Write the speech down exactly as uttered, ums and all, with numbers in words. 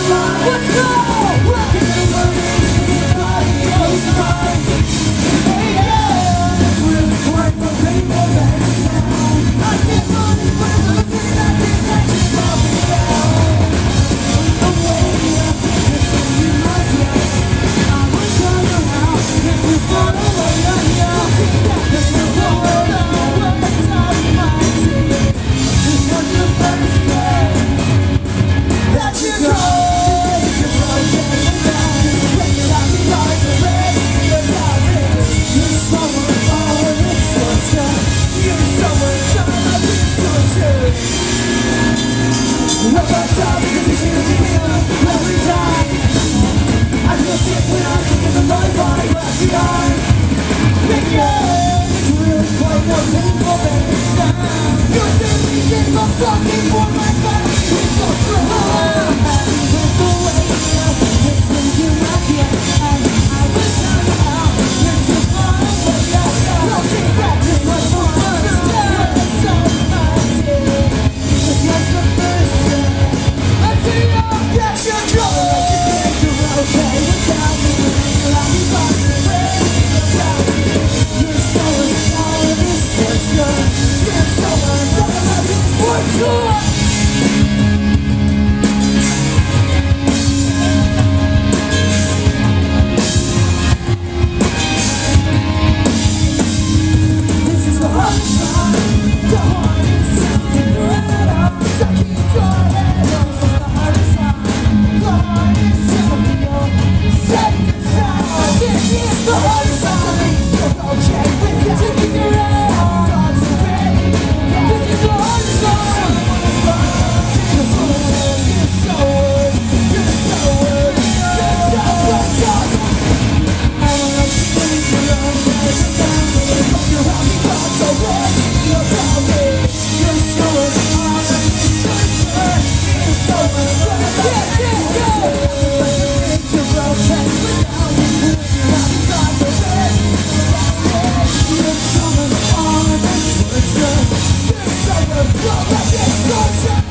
Let's go! Rockin' and burning, everybody goes mine. Hey, yeah! It's really quite the people that sound. I can't run it, but I'm losing, I can't catch it, love me down. I'm way up, it's in my blood. I will turn around, it's the fun of a young young. This is the world of the west side of my team. This was the first day that you go. You're rotating down, when you're out the eyes are red, you're not ready. You're slower, slower, it's your turn. You're so much time, it's your turn. Up on top, cause it's gonna be here every time. I feel sick when I think of the light body left behind. And yeah, it's really quite more painful than it sounds. You're thinking in my fucking for my back. It's all true. I'm happy with the way you're listening to my kid. And I will turn around. You're too far away. I'll take back this was the first day. It's all my day. This was the first day. Until you get your trouble. You're okay without me. I'll be boxing ready without me. You're so sour, this was good. You're so unraveled, this was good. This is the hardest time, the hardest time. Right up, so keep your head up. This is the hardest time, the hardest time. Safe and sound. This is the hardest time. You're okay without me. Taking your head off. This is the hardest time. You're full of shit. You're so worried. You're so worried. You're so worried. I wanna see you okay without me. You're happy but so ready about me. You're so worried. You're so worried. You're so worried. Yeah, yeah, yeah. You're okay without me. You're happy but so ready about me. You're so worried. You're so worried. You're so worried.